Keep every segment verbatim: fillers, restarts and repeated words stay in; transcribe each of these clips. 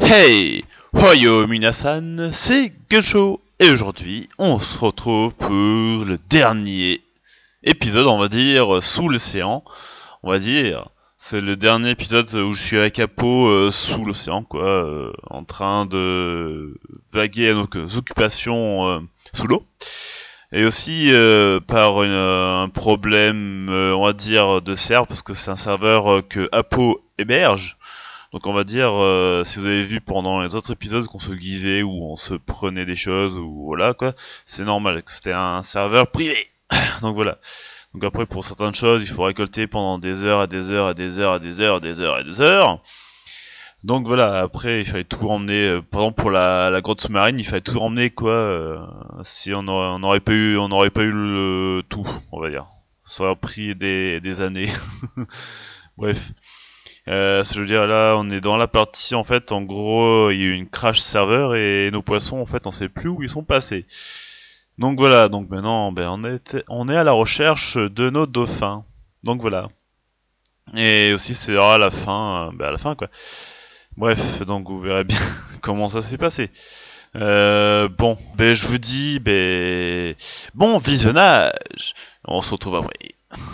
Hey! Hoyo Minasan, c'est Gensho et aujourd'hui on se retrouve pour le dernier épisode, on va dire, sous l'océan. On va dire, c'est le dernier épisode où je suis avec Apo euh, sous l'océan, quoi, euh, en train de vaguer à nos occupations euh, sous l'eau. Et aussi euh, par une, euh, un problème, euh, on va dire, de serveur, parce que c'est un serveur euh, que Apo héberge. Donc on va dire, euh, si vous avez vu pendant les autres épisodes qu'on se guidait ou on se prenait des choses ou voilà quoi, c'est normal, c'était un serveur privé. Donc voilà. Donc après pour certaines choses, il faut récolter pendant des heures et des heures et des heures et des heures et des heures et des heures. Donc voilà, après il fallait tout emmener, euh, par exemple pour la, la grotte sous-marine, il fallait tout emmener quoi, euh, si on aurait, on aurait pas eu, on aurait pas eu le tout, on va dire. Ça aurait pris des, des années. Bref. Euh, je veux dire, là, on est dans la partie, en fait, en gros, il y a eu une crash serveur et nos poissons, en fait, on sait plus où ils sont passés. Donc voilà, donc maintenant, ben, on est, on est à la recherche de nos dauphins. Donc voilà. Et aussi, c'est à la fin, ben, à la fin, quoi. Bref, donc vous verrez bien comment ça s'est passé. Euh, bon, ben, je vous dis, ben, bon visionnage. On se retrouve après.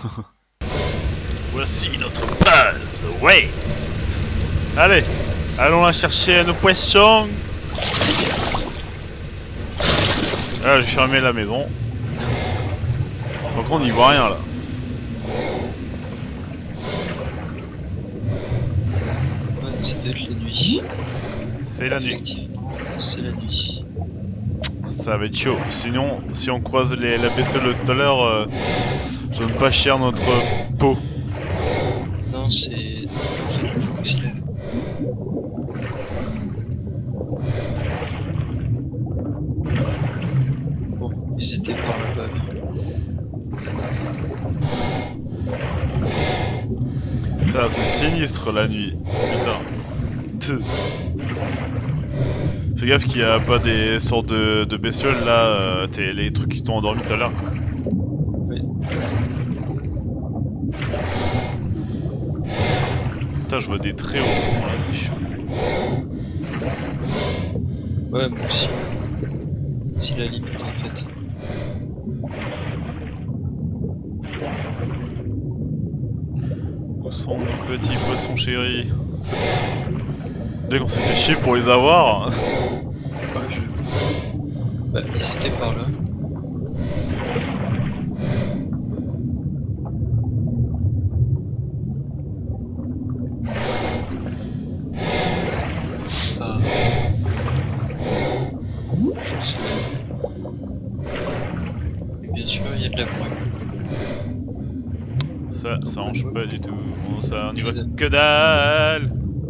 Voici notre base, ouais. Allez, allons la chercher nos poissons. Là, j'ai fermé la maison. Donc on n'y voit rien là. Ouais, ça doit être la nuit. C'est la nuit. Effectivement, c'est la nuit. Ça va être chaud. Sinon, si on croise les, la bestiole tout à l'heure, euh, je donne pas cher notre peau. Non, c'est... le jour qui se lève. Bon, ils étaient par là-bas. Putain, c'est sinistre la nuit. Putain. Fais gaffe qu'il n'y a pas des sortes de, de bestioles là, euh, t'es les trucs qui t'ont endormi tout à l'heure. Oui. Putain, je vois des traits au fond là, c'est chaud. Ouais, moi aussi. C'est la limite en fait. Où sont nos petits poissons chéris? Dès qu'on s'est fait chier pour les avoir. Ouais, je... Bah, ils étaient par là. Ah. Et bien sûr, il y a de la brume. Ça, ça range pas du tout. Bon, ça, on y voit que dalle.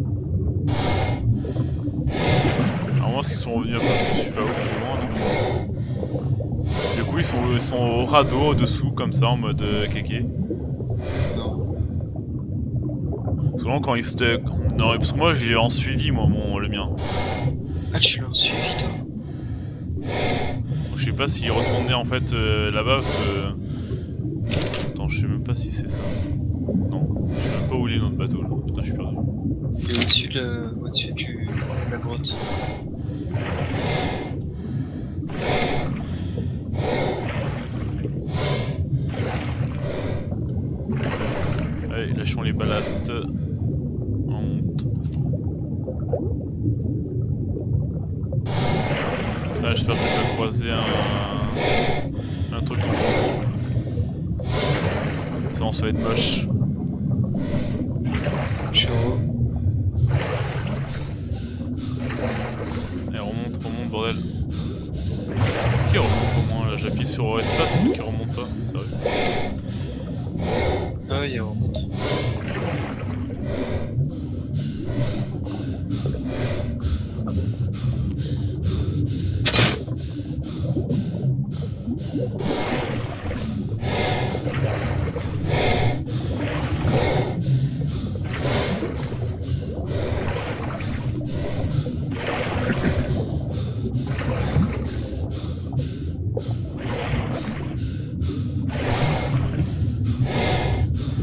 Alors moi, ce qu'ils sont revenus un peu plus, je suis pas où plus loin. Donc... Du coup, ils sont, ils sont au radeau au-dessous, comme ça, en mode euh, kéké. Non. Souvent, quand ils se... Non, parce que moi, j'ai en suivi, moi, mon, le mien. Ah, tu l'as suivi, toi. Donc, je sais pas s'il retournait en fait euh, là-bas, parce que... Attends, je sais même pas si c'est ça. Non, je sais même pas où il est notre bateau, là. Putain, je suis perdu. Il est au-dessus de, au-dessus du, de la grotte. Allez, lâchons les ballasts. On monte. Ah, j'espère que je vais pas croiser un... un truc en fond. Sinon ça va être moche. Je suis en haut. Allez, remonte, remonte, bordel. Est-ce qu'il remonte au moins là? J'appuie sur espace, le truc qui remonte pas, sérieux. Ah oui, il remonte.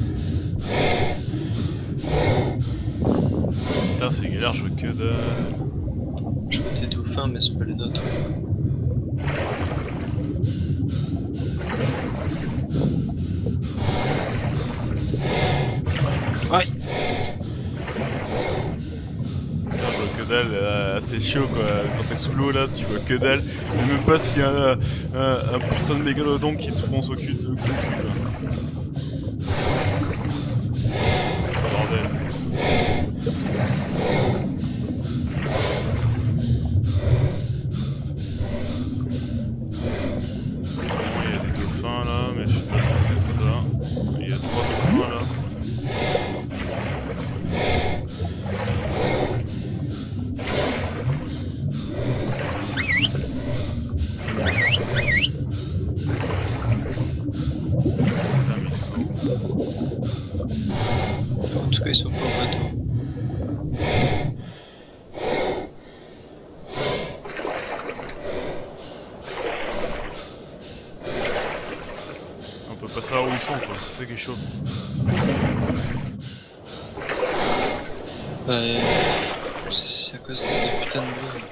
c'est galère, je veux que dalle. dauphin, mais c'est pas le nôtre. Aïe! Je vois que dalle, euh, c'est chaud quoi, quand t'es sous l'eau là, tu vois que dalle. C'est même pas s'il y a un, un, un putain de mégalodon qui te fonce au cul de quoi. Bordel. Il y a des dauphins là, mais je sais pas si c'est ça. Il y a trois dauphins là. En tout cas, ils sont pas au bateau. On peut pas savoir où ils sont quoi, c'est ça qui est chaud. Bah, euh, c'est à cause des putains de bruit.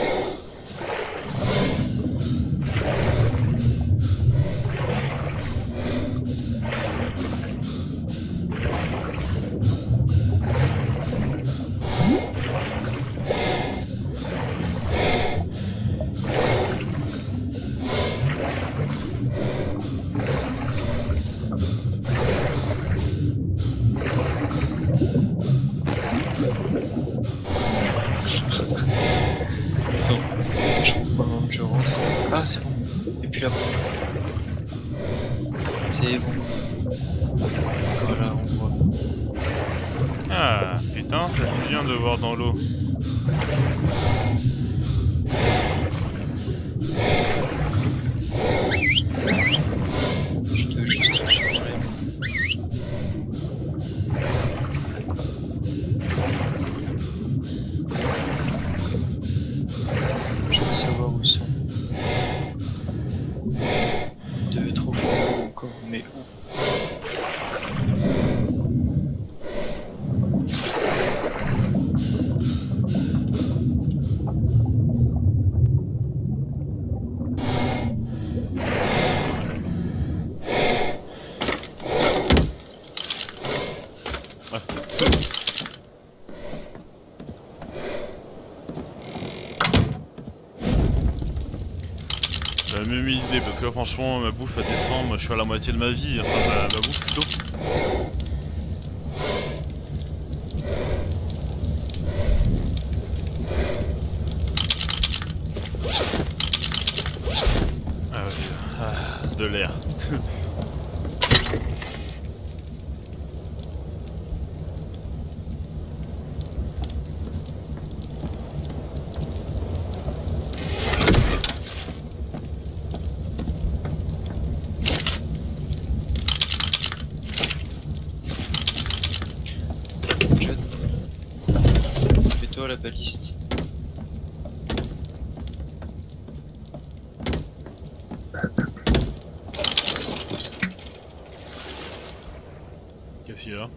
Ah, c'est bon. Et puis là. C'est bon. Voilà, on voit. Ah putain, ça fait bien de voir dans l'eau. Je dois juste changer. Je veux savoir où sont. De trop fou encore, mais où? Ouais. J'avais même une idée parce que là, franchement ma bouffe elle descend, moi je suis à la moitié de ma vie, enfin ma, ma bouffe plutôt. Ah ouais, ah, de l'air. Mets-toi à la baliste. Qu'est-ce qu'il y a?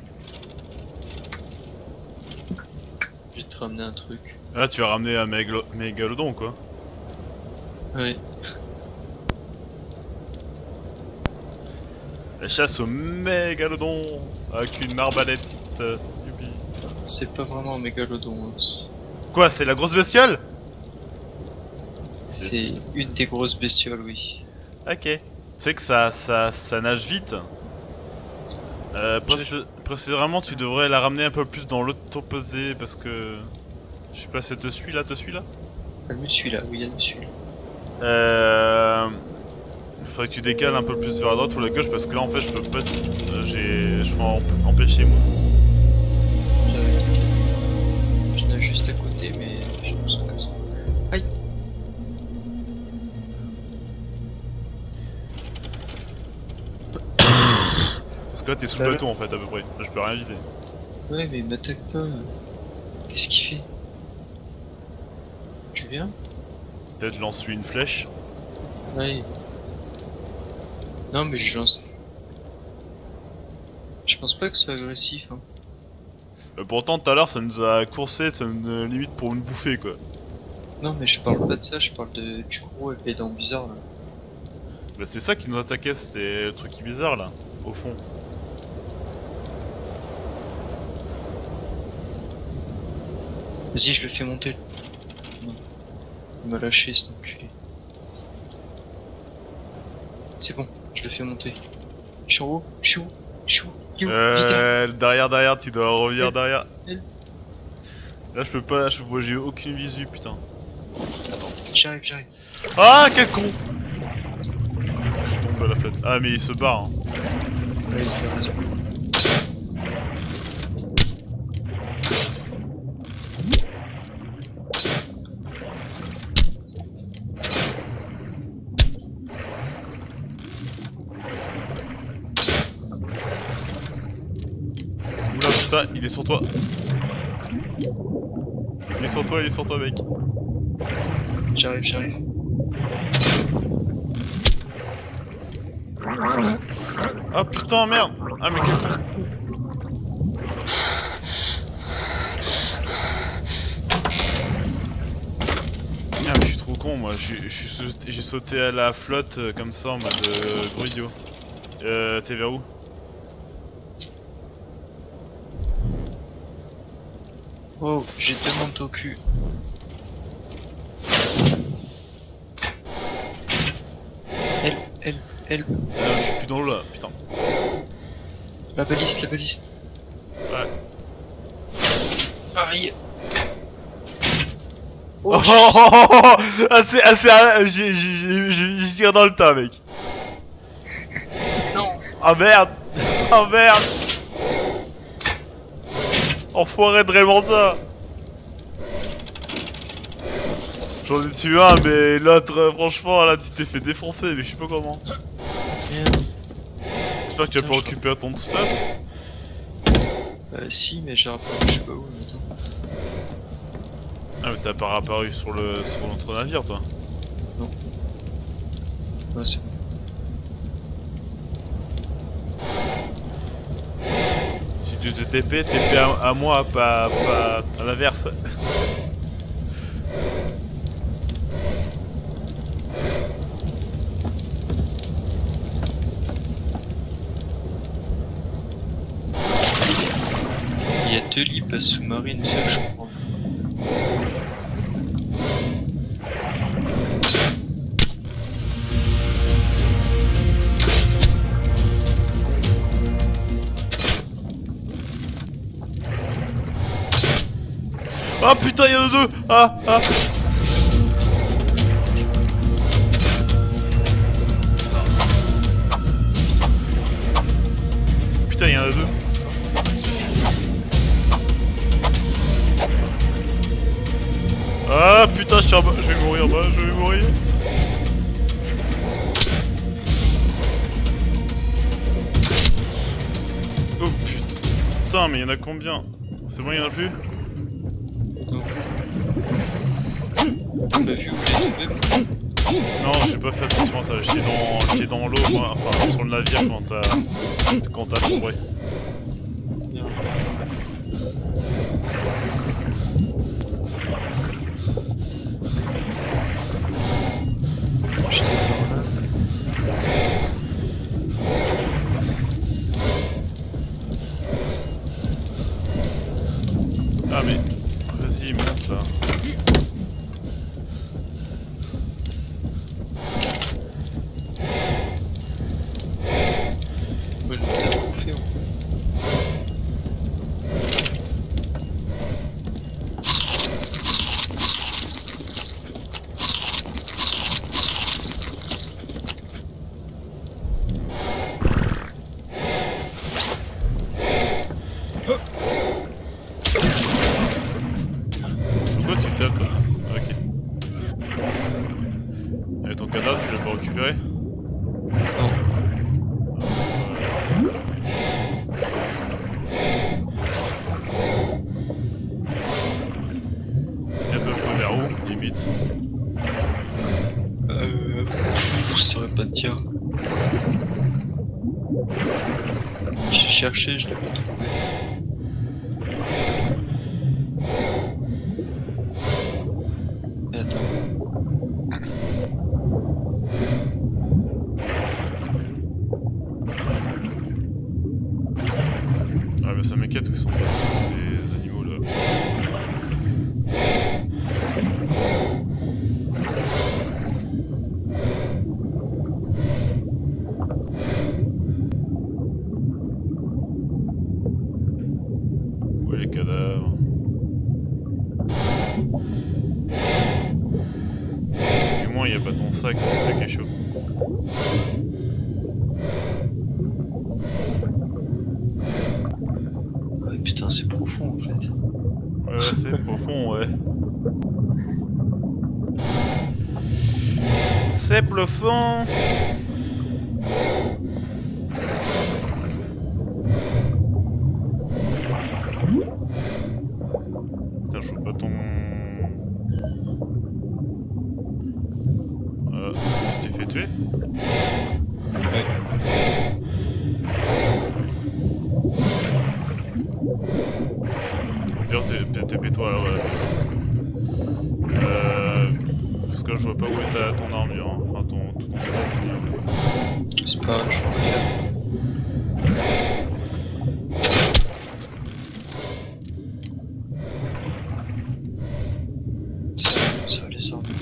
Je vais te ramener un truc. Ah tu as ramené un mégalo mégalodon quoi. Ouais. La chasse au mégalodon avec une arbalète. Euh, youpi. C'est pas vraiment un mégalodon. Hein. Quoi, c'est la grosse bestiole? C'est une des grosses bestioles, oui. Ok. Tu sais que ça, ça, ça nage vite. Euh, précis précisément, tu devrais la ramener un peu plus dans l'autre opposé parce que... Je sais pas si elle te suit là, te suit là? Elle me suit là, oui, elle me suit. Euh... Faudrait que tu décales un peu plus vers la droite ou la gauche parce que là en fait je peux pas... Euh, j'ai... Je suis en... empêché moi. Je nage juste à côté mais je me sens comme ça. Aïe! Parce que là t'es sous le bateau en fait à peu près, là je peux rien viser. Ouais mais il m'attaque pas. Qu'est-ce qu'il fait? Tu viens? Peut-être je lance lui une flèche. Ouais. Non mais je lance. Je pense pas que ce soit agressif hein. Euh, pourtant tout à l'heure ça nous a coursé, ça nous limite pour une bouffée quoi. Non mais je parle pas de ça, je parle de du gros avec les dents bizarres là. Bah c'est ça qui nous attaquait, c'était le truc bizarre là, au fond. Vas-y, je le fais monter. Non. Il m'a lâché cet enculé. C'est bon, je le fais monter. Je suis en haut, je suis où Je suis où Il est où Euh, derrière, derrière, tu dois revenir Elle. derrière. Elle. Là je peux pas, je vois, j'ai aucune visu, putain. J'arrive, j'arrive. Ah, quel con! Je tombe à la fête. Ah mais il se barre. Hein. Ouais, il a raison. Oula putain, il est sur toi. Il est sur toi, il est sur toi mec. J'arrive, j'arrive. Ah putain merde. Ah mais quel con. Ah mais je suis trop con moi, j'ai sauté, sauté à la flotte euh, comme ça en mode euh, gros idiot. Euh, t'es vers où? Oh, j'ai deux manteaux au cul. Elle, elle, elle. Euh, je suis plus dans l'eau là, putain. La baliste, la baliste. Ouais. Aïe. Oh, Oh, oh, oh, oh, oh, ah c'est, ah c'est, ah, j'ai, j'ai, j'ai, j'ai tiré dans le tas mec. non. Ah merde. Ah merde. Enfoiré de Raymanda. J'en ai tué un mais l'autre euh, franchement là tu t'es fait défoncer mais je sais pas comment. Merde. J'espère que tu vas Putain, pas je- récupérer ton stuff. Euh, si, mais j'ai rapporté, je sais pas où maintenant. Ah mais t'as pas réapparu sur le sur notre navire toi. Ouais, c'est bon. Si tu te T P, T P à, à moi, pas, pas à l'inverse. Il y a deux lits bases sous-marines, c'est ça que je comprends. Ah putain, il y en a deux. Ah, ah. Putain, il y en a deux. Ah putain, je suis en bas. Je vais mourir, bah, je vais mourir. Oh putain, mais il y en a combien? C'est bon, il y en a plus? Non. T'as pas vu où il est tombé? Non, j'ai pas fait attention à ça. J'étais dans, j'étais dans l'eau, moi, enfin sur le navire quand t'as, quand t'as sombré. Merde. J'étais par là. Ah mais, vas-y, monte là. Ouais, je l'ai peut-être bouffé en fait. Pourquoi tu tapes là? Ok. Et ton cadavre, tu l'as pas récupéré? C'était un peu près vers où, limite? Euh... Je saurais pas te dire. J'ai cherché, je l'ai pas trouvé. Et attends. mais ça m'inquiète que sont passés ces animaux là. Où est les cadavres? Du moins il n'y a pas ton sac, c'est ça qui est chaud. Putain, c'est profond en fait. Ouais, ouais c'est profond, ouais. C'est profond. Putain, je vois pas ton... Euh, tu t'es fait tuer? Ouais. T P toi là, ouais. Euh, parce que je vois pas où est ta, ton armure, hein. Enfin ton... tout ton set. C'est pas... je ça, ça les armes.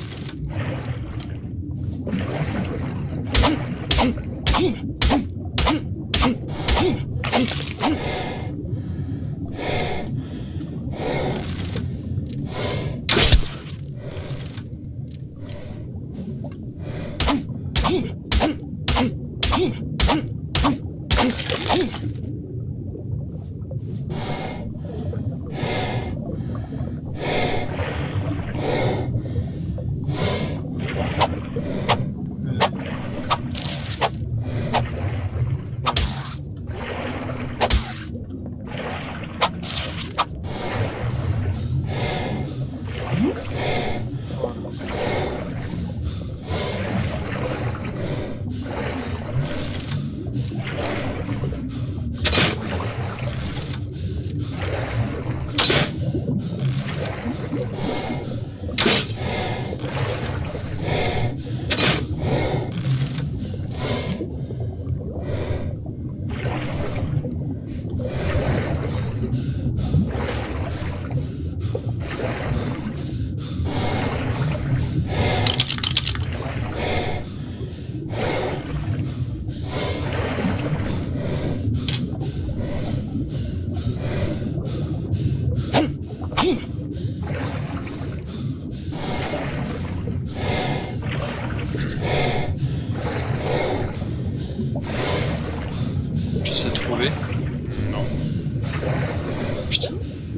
Je t'ai trouvé. Non. Putain.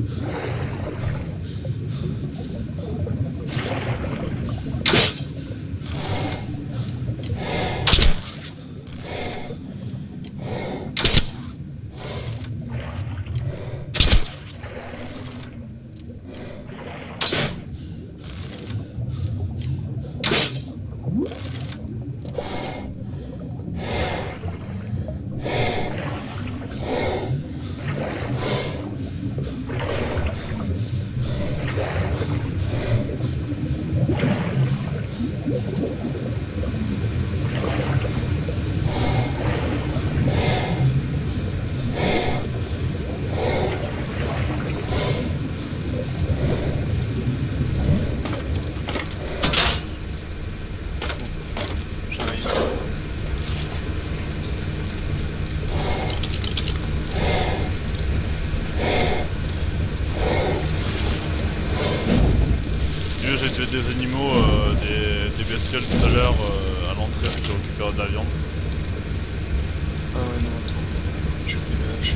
J'ai tué des animaux, euh, des, des bestioles tout à l'heure euh, à l'entrée pour récupérer de la viande. Ah ouais, non, attends. Je vais le hache.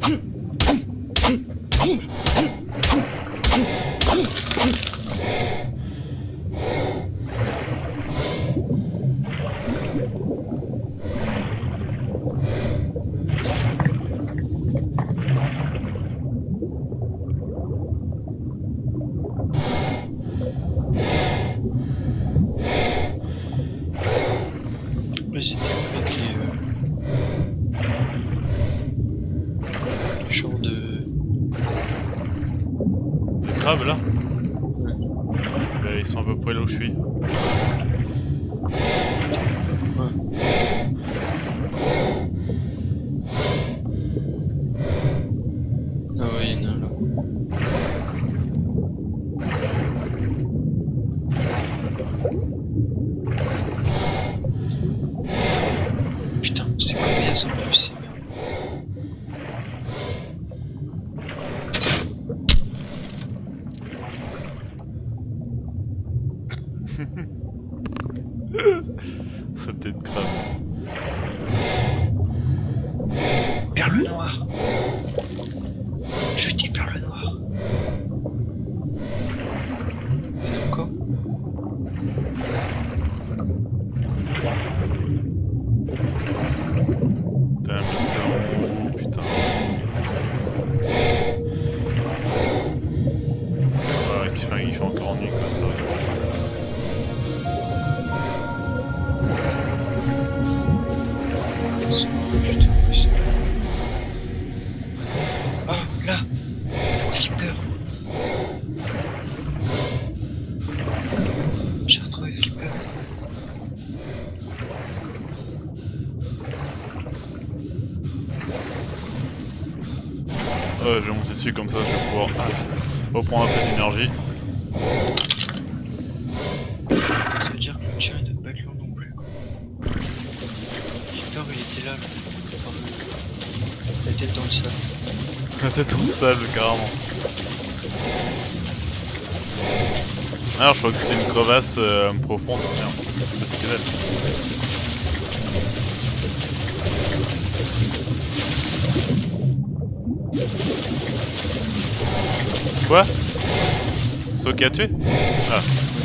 J'étais avec les, euh, les genres de... Les crabes là? Ouais. Bah, ils sont à peu près là où je suis. Ouais. Ah ouais, il y en a un là. Putain, c'est combien ça en plus, c'est bien. Ça peut-être crabe. Perle noire. Jetez perle noire. Et encore. Putain, mais c'est en haut, putain. Ouais, il fait, il fait encore nuit quoi, ça. Putain, plus. Ah, là. Flipper. J'ai retrouvé Flipper. Ouais, je vais monter dessus comme ça, je vais pouvoir ah, reprendre un peu d'énergie. Ça veut dire que le tien il ne doit pas être long non plus. Flipper il était là, là. Enfin, la tête dans le sable. La tête dans le sable, carrément. Alors, je crois que c'était une crevasse euh, profonde. Merde, c'est ce qu'elle est. Quoi? C'est toi qui a tué? Ah.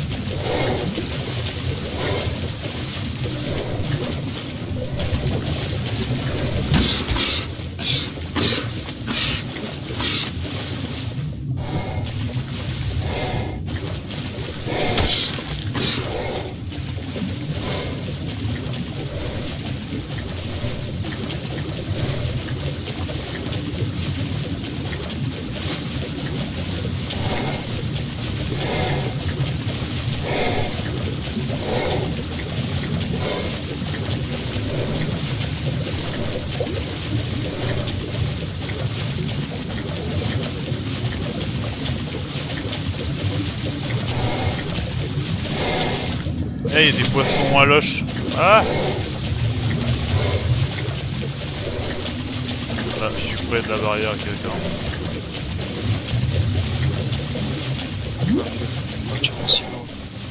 Eh, hey, il y a des poissons à loche. Ah! Là, je suis près de la barrière, quelqu'un. Moi tu penses si loin.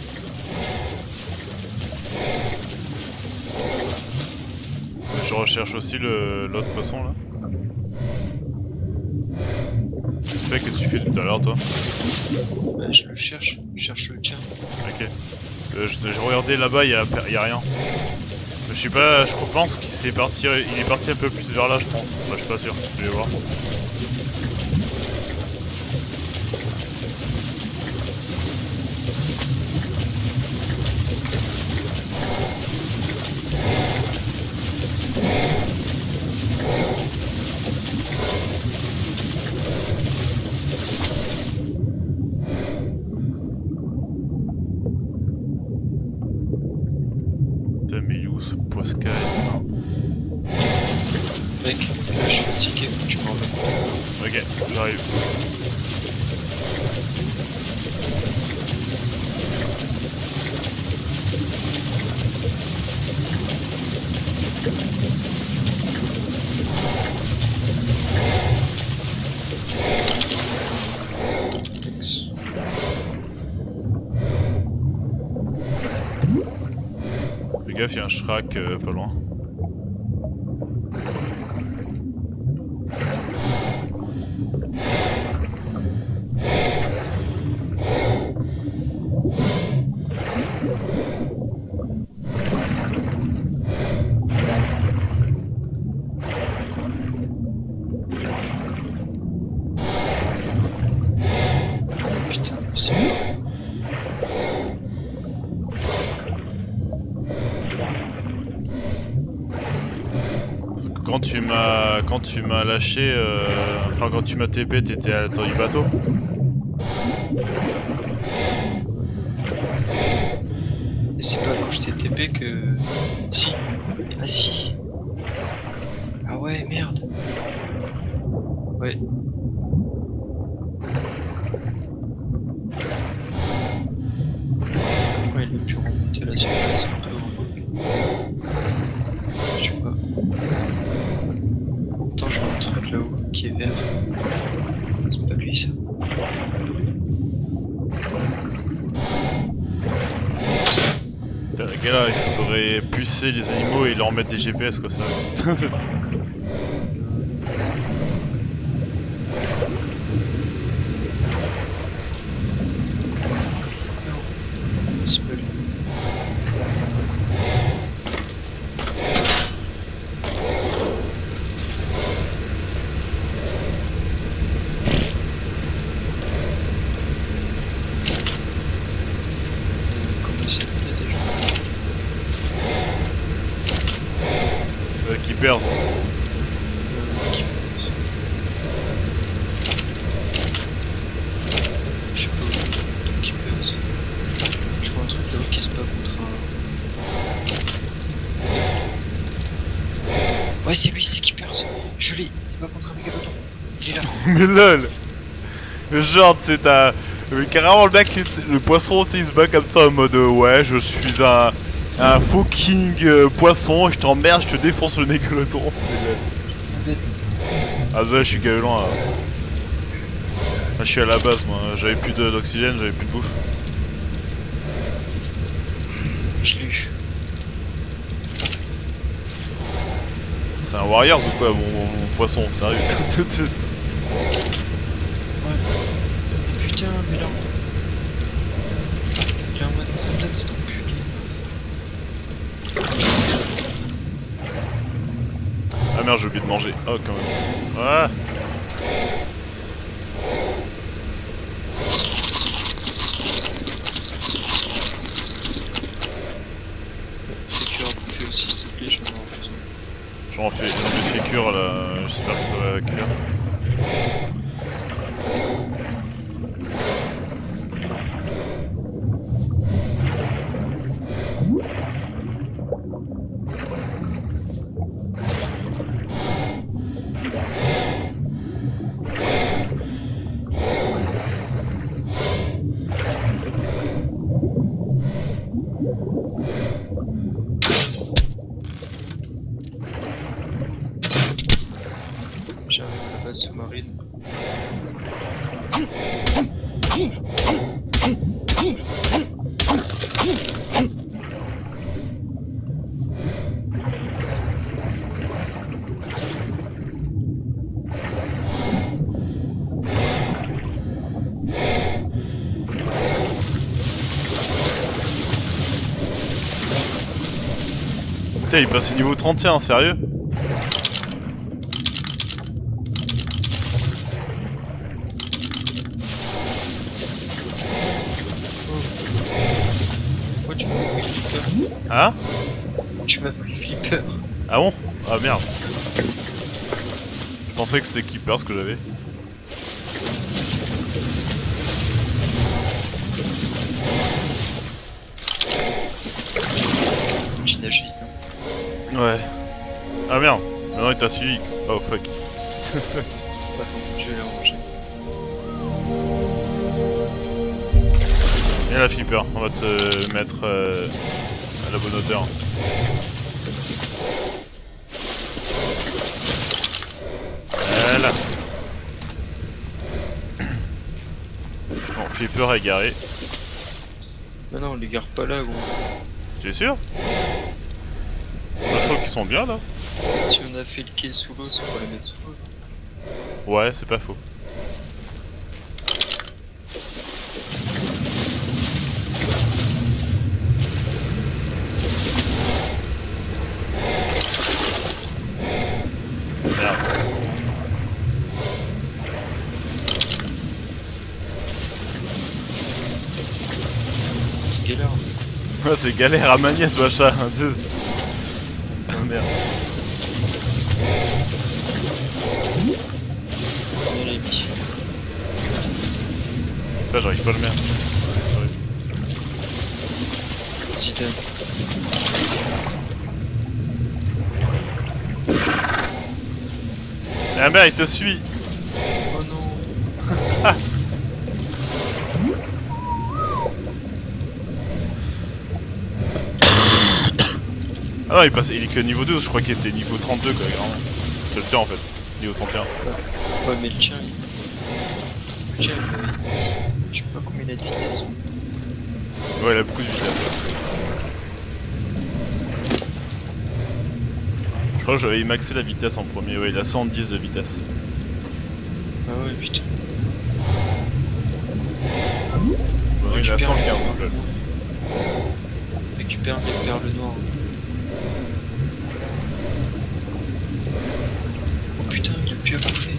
Je recherche aussi le l'autre poisson là. Fait, qu'est-ce que tu fais tout à l'heure toi? Bah, je le cherche, je cherche le tien. Ok. Euh, je, je regardais là-bas, il y a, y a rien. Je sais pas, je pense qu'il s'est parti, il est parti un peu plus vers là, je pense. Bah, je suis pas sûr, je vais voir. Putain, mais il est où ce poiscaille? Mec, là je suis fatigué, tu m'en veux. Ok, j'arrive. Fais gaffe, il y a un Shrek euh, pas loin. tu m'as quand tu m'as lâché, euh... enfin quand tu m'as T P, t'étais à l'intérieur du bateau. Et c'est pas quand je t'ai T P que... Si. Ah si. Ah ouais, merde. Ouais. Ouais, il a pu remonter la surface un peu. Je sais pas. Attends, je vois un truc là-haut qui est vert. C'est pas lui ça. Putain, les gars là, il faudrait pucer les animaux et leur mettre des G P S quoi ça. C'est pas lui. Comment il s'appelait déjà? euh, Keepers. Euh, qui- Je sais pas où qui pèse. Je vois un truc là-haut qui se bat contre un... Ouais c'est lui, c'est Keepers. Je l'ai, c'est pas contre un mégalodon. Il est là. Mais lol. Genre c'est t'as euh, carrément le mec, le poisson, tu sais, il se bat comme ça en mode euh, ouais, je suis un un fucking euh, poisson, je t'emmerde, je te défonce le mégalodon. Ah désolé, je suis galant. Là. Là, je suis à la base moi, j'avais plus de- d'oxygène, j'avais plus de bouffe. Je l'ai eu. C'est un Warriors ou quoi, mon, mon- mon poisson, sérieux. Putain, mais là... Il est en mode complète, cet enculé. Ah merde, j'ai oublié de manger. Oh quand même. Ah. Tu as bouffé aussi, s'il te plaît, je vais m'en faire. J'en fais, j'en ai fait cure là, j'espère que ça va cuire. J'arrive à la base sous-marine. Putain, il passe niveau trente et un, sérieux? Pourquoi tu m'as pris Flipper? Hein? Tu m'as pris Flipper. Ah bon? Ah merde. Je pensais que c'était Keeper ce que j'avais. J'y nage vite. Hein. Ouais. Ah merde. Maintenant il t'a suivi. Oh fuck. Attends, je vais les ranger. Viens la Flipper, on va te mettre euh, à la bonne hauteur. Voilà. Bon, Flipper est garé. Bah non, on les garde pas là, gros. Tu es sûr? Je trouve qu'ils sont bien là. Si on a fait le quai sous l'eau, c'est pour les mettre sous l'eau. Ouais, c'est pas faux. Merde. C'est galère. Ouais, c'est galère à manier ce machin. Ah merde. Putain, j'arrive pas à le mettre. Ouais, c'est horrible. Zidane. La mère, il te suit. Oh non. Ah non, il, passe, il est que niveau douze, je crois qu'il était niveau trente-deux quoi, vraiment. C'est le tien en fait, niveau trente et un. Ouais, mais le tien, il... Le tien, il... Je sais pas combien il a de vitesse. Ouais, il a beaucoup de vitesse. Ouais. Je crois que j'avais maxé la vitesse en premier, ouais, il a cent dix de vitesse. Ah ouais, putain. Ouais, il a cent quinze. Ouais. Récupère les perles noires. Oh putain, il a pu à bouffer.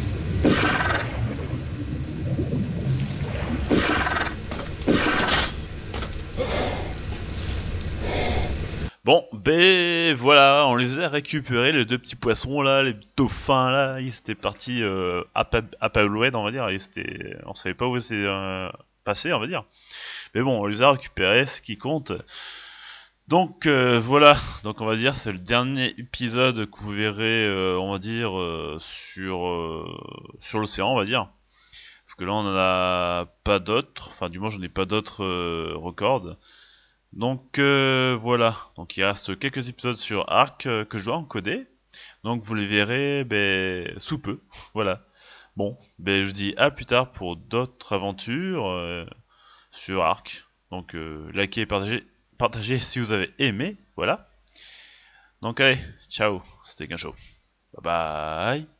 Bon, ben voilà, on les a récupérés, les deux petits poissons là, les dauphins là, ils étaient partis euh, à, pa à Palouette, on va dire, ils étaient... on savait pas où c'est euh, passé, on va dire. Mais bon, on les a récupérés, ce qui compte. Donc euh, voilà, donc on va dire c'est le dernier épisode que vous verrez, euh, on va dire, euh, sur, euh, sur l'océan, on va dire. Parce que là on en a pas d'autres, enfin du moins j'en ai pas d'autres euh, records. Donc euh, voilà, donc il reste quelques épisodes sur Ark euh, que je dois encoder. Donc vous les verrez ben, sous peu, voilà. Bon, ben je vous dis à plus tard pour d'autres aventures euh, sur Ark. Donc euh, likez et partagez, partagez si vous avez aimé, voilà. Donc allez, ciao, c'était Guincho. Bye bye.